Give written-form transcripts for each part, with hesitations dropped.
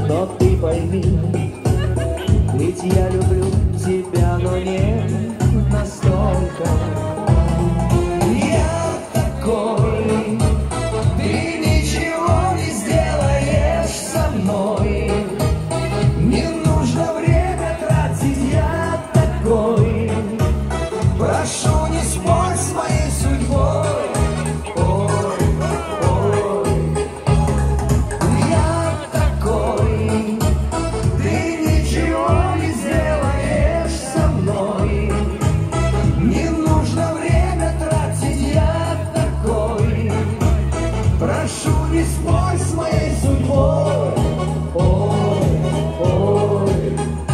Но ты пойми, ведь я люблю тебя, но не настолько. Я такой, ты ничего не сделаешь со мной. Не нужно время тратить, я такой. Прошу, не спорь с моей судьбой. Прошу, не спорь с моей судьбой. Ой, ой.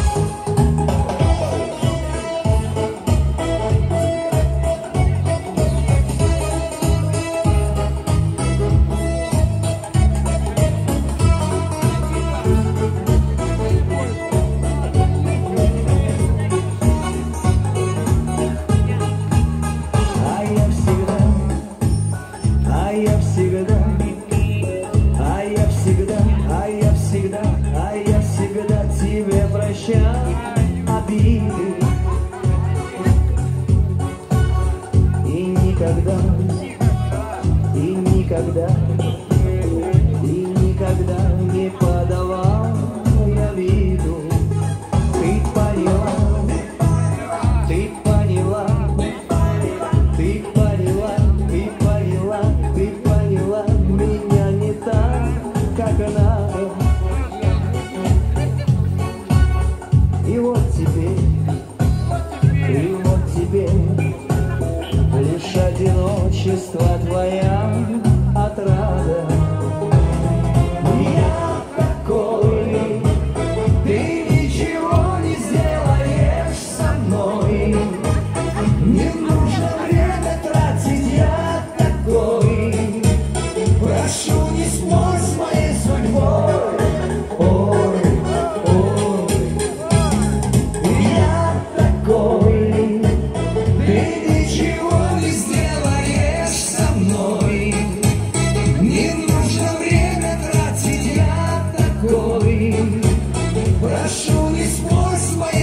А я всегда тебе прощаю обиды. И никогда, и никогда, и никогда не подавал я виду. Ты поняла, ты поняла, ты поняла, ты поняла, ты поняла меня не так, как надо. И вот тебе лишь одиночество твоя отрада. Я такой, ты ничего не сделаешь со мной. Не нужно время тратить, я такой. Прошу, не спорь с моей судьбой. Прошу, не спорь с моей